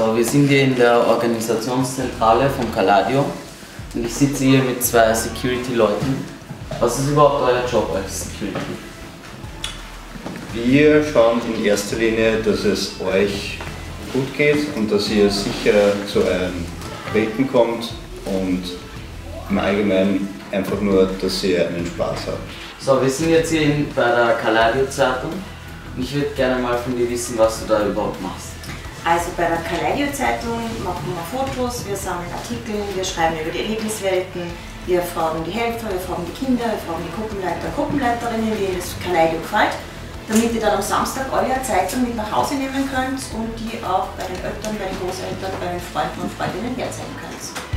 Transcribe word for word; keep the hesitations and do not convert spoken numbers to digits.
So, wir sind hier in der Organisationszentrale von Caladio und ich sitze hier mit zwei Security-Leuten. Was ist überhaupt euer Job als Security? Wir schauen in erster Linie, dass es euch gut geht und dass ihr sicher zu euren Projekten kommt und im Allgemeinen einfach nur, dass ihr einen Spaß habt. So, wir sind jetzt hier in, bei der Caladio-Zeitung und ich würde gerne mal von dir wissen, was du da überhaupt machst. Also bei der Caladio-Zeitung machen wir Fotos, wir sammeln Artikel, wir schreiben über die Erlebniswelten, wir fragen die Helfer, wir fragen die Kinder, wir fragen die Gruppenleiter und Gruppenleiterinnen, wie ihnen das Caladio gefällt, damit ihr dann am Samstag eure Zeitung mit nach Hause nehmen könnt und die auch bei den Eltern, bei den Großeltern, bei den Freunden und Freundinnen herzeigen könnt.